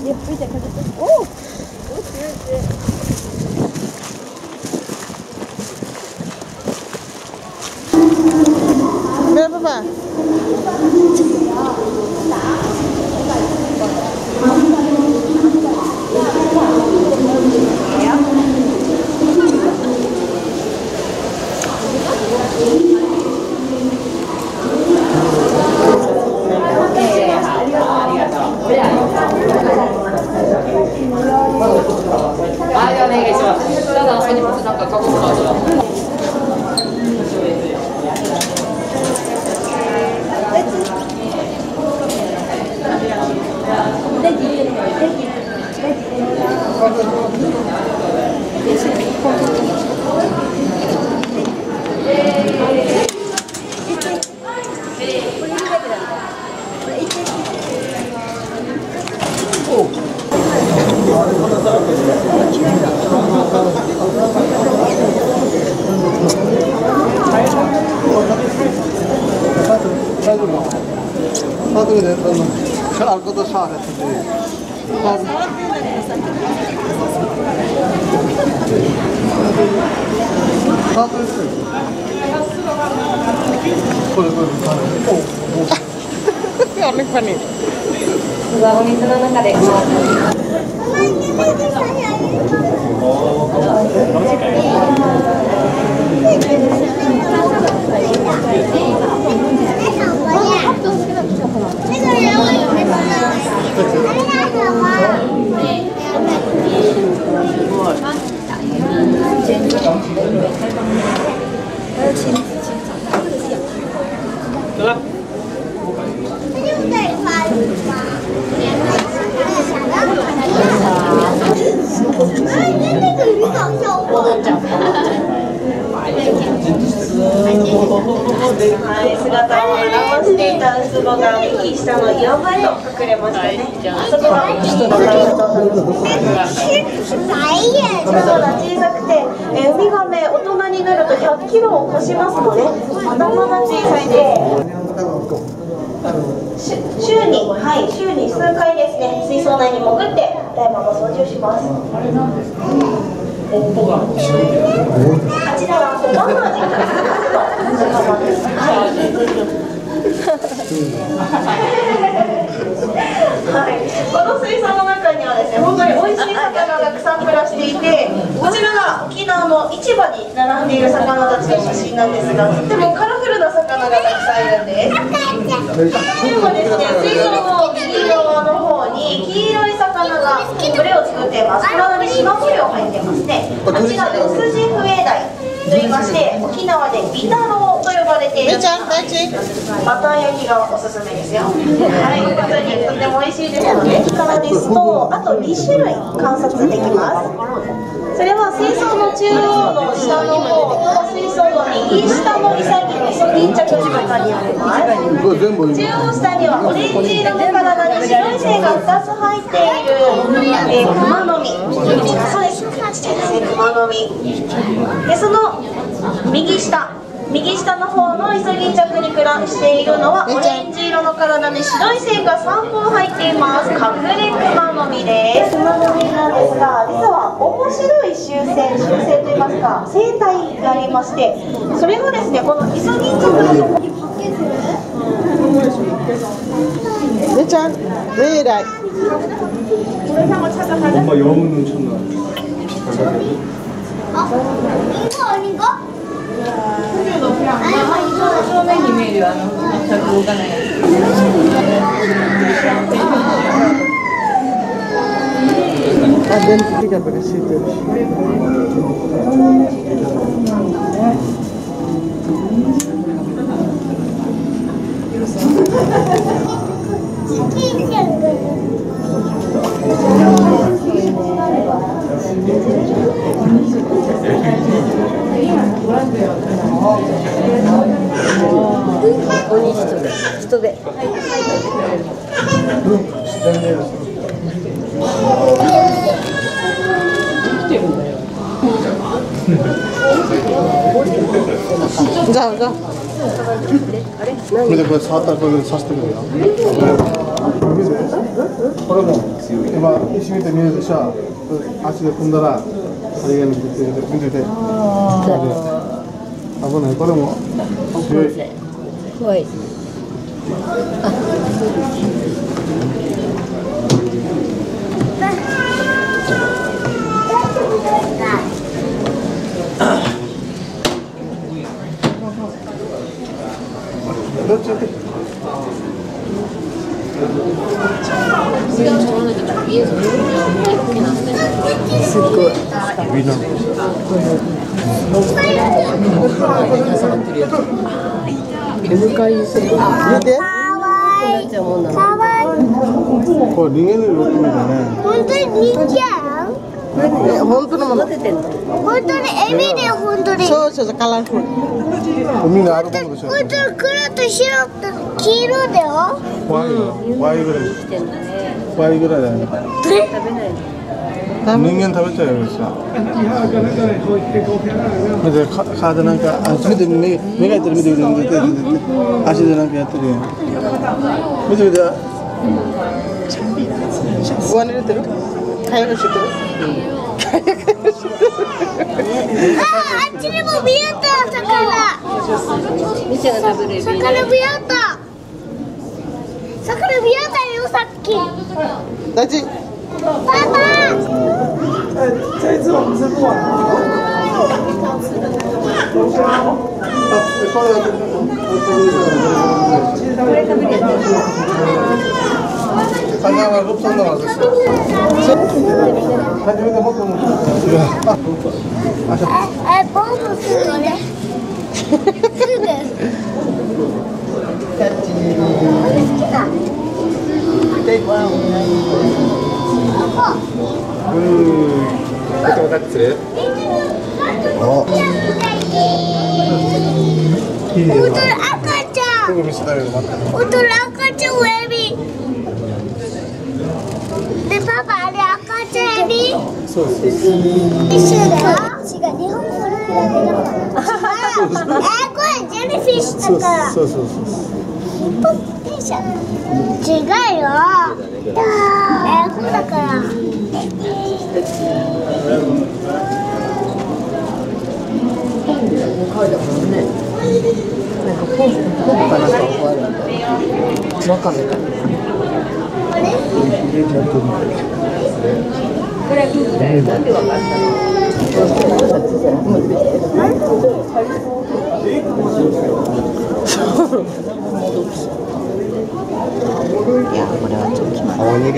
오! 네, 봐봐. Arkadaş hareket ediyor. Aneh panik. O水の中で。姿を現していたウツボが右下の岩場へと隠れましたね。あそこが小さくて、ウミガメ大人になると100キロを超しますので、まだまだ小さいです。週に数回ですね、水槽内に潜って大麻の掃除をします。あちらはガンマージンの仲間です。この水槽の中にはですね、本当に美味しい魚がたくさん暮らしていて、こちらが沖縄の市場に並んでいる魚たちの写真なんですが、とてもカラフルな魚がたくさんいるんです。でもですね、水槽の右側の方に黄色い魚が群れを作っています。体にしま模様入ってますね。あちらヨスジフエダイと言いまして、沖縄でビタロウと呼ばれているバター焼きがおすすめですよ。はい、本当にとても美味しいですので、からですと、あと2種類観察できます。それは水槽の中央の下の方と水槽の右下のイサギのイソギンチャクの中にあります。中央下にはオレンジ色の体に白い線が2つ入っているクマノミ。そうです、ちっちゃいですね、クマノミ。で、その右下の方のイソギンチャクに暮らしているのはオレンジ色の体に白い線が3本入っています。隠れクマノミです。クマノミなんですが、実は面白い習性といいますか生態がありまして、それがですね、このイソギンチャクのところに発見する。 네 짠, 왜 이래? 엄마 영어는 쳤나? 이거 아닌가? identifica perché siete 자, 자. 근데 그거 사왔다 그걸 샀을 때야. これも今一緒に見るでしょ。足で踏んだらあれが見てて見てて。危ないこれも強い。 怖い。 どっち？ すっごい。出迎えする。 見て。 かわいい。 これ人間の動きみたいね。 本当に人間？ 本当のもの。 本当にエビで本当に。 そうそうカラフル。海があるものでしょ。 本当に黒と白と黄色だよ。 ワイぐらい。ワイぐらいだよね。人間食べちゃうよさ。見て体なんか見て目がいってる見て足でなんかやってるよ。見て見て。ご飯入れてる？かやくしてる？ あっちにも見えた魚。 店が食べる。 魚見えた。魚見えたよさっき。 大地。 爸爸。 这次我们吃不完。魚は6トンだからですよ。初めてもっとも。 ボールするね。すぐ。キャッチ。好きだ。 ここが釣れ。お。 本当に赤ちゃん。 ここ見せたよ待って。 本当に赤ちゃんエビ。でパパあれ赤ちゃんエビ。 そうです。 一緒だよ。違う日本語の比べだから。これジェリーフィッシュだから。 そう。 違うよ。こうだから。 なんかポンかなんかこうあるんだ。わかめか。これは空気だよ。なんでわかったの？いやこれはちょっと決まらない。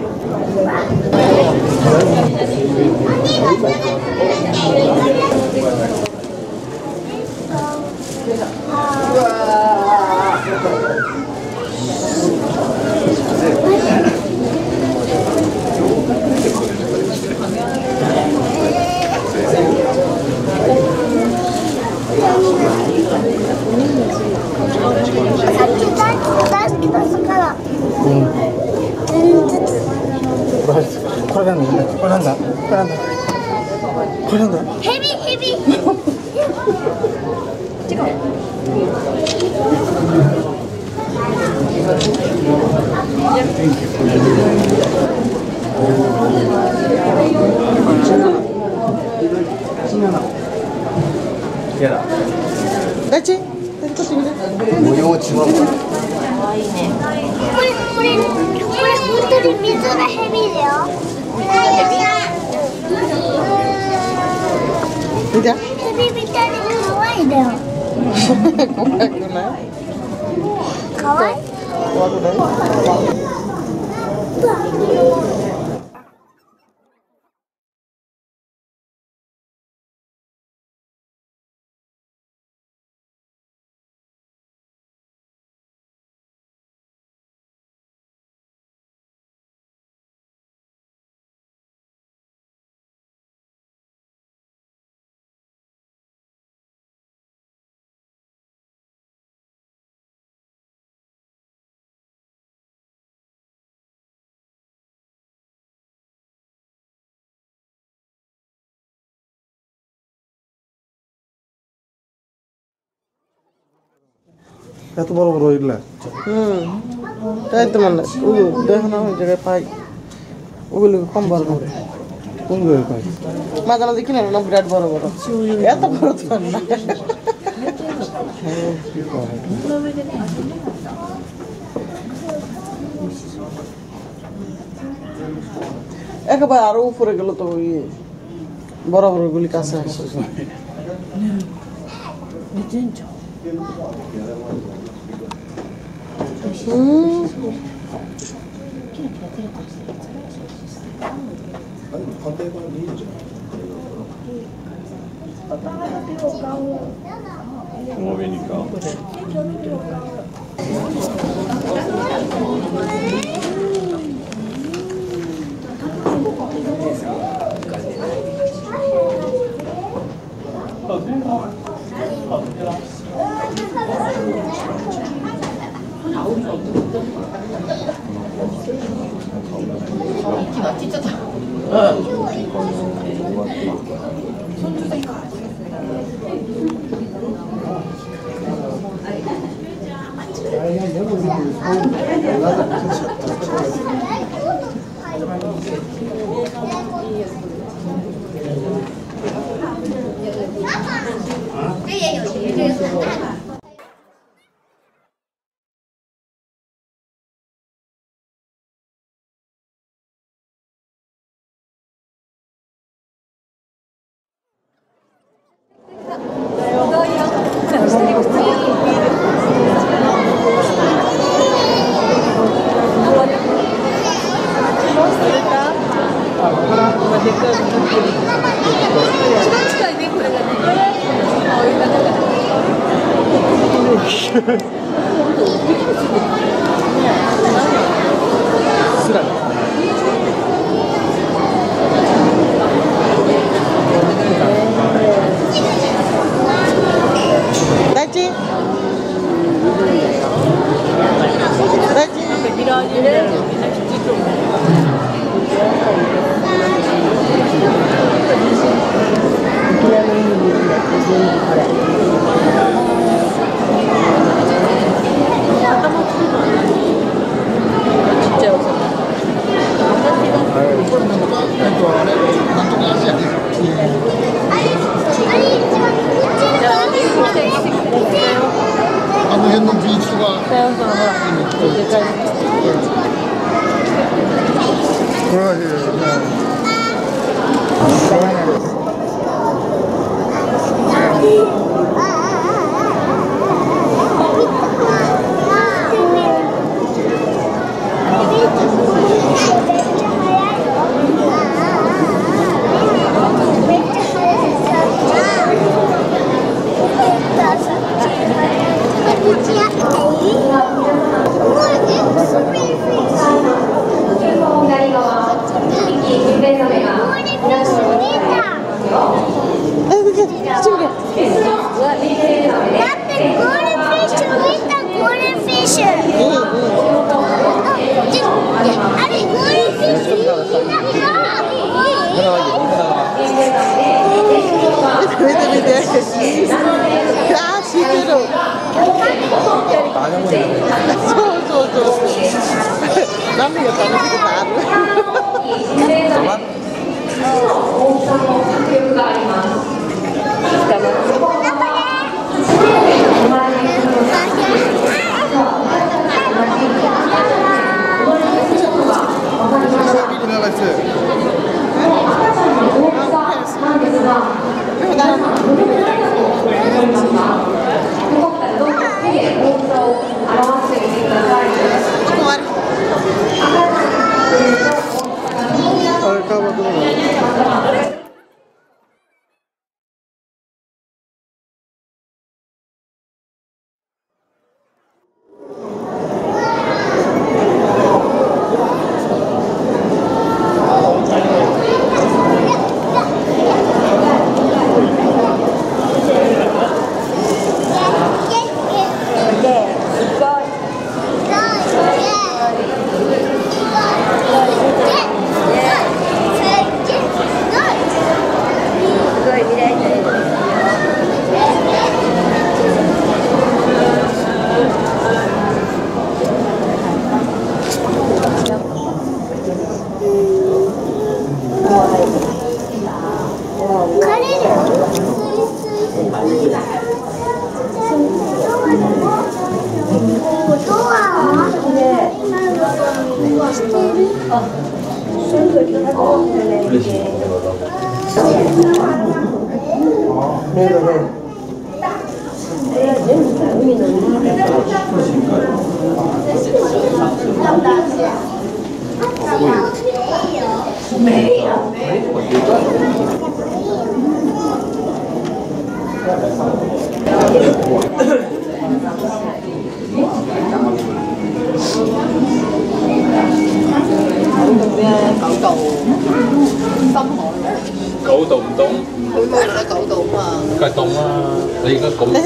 さっき大好きな魚。 これなんだ。 ヘビ。 大地。模様違う。 可愛いね。 これ本当に水のヘビだよ。 見て。 ヘビみたいに可愛いだよ。 怖くない？ 可愛い？ 怖くない？এত বড় বড় এগুলা তাই তো মানে দেখো না ওই জায়গায় পাই ওগুলো কম বড় করে কোনগুলো পাই মাঝে মাঝে কিনে না বিরাট বড় বড় এত বড় তো না একেবারে আরো উপরে গেল তো ওই বড় বড় গুলি কাছে আসে Cậu tùng tùng. Cậu tùng mà. Cái tùng đi cái cũng.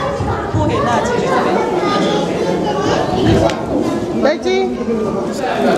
Beijinho.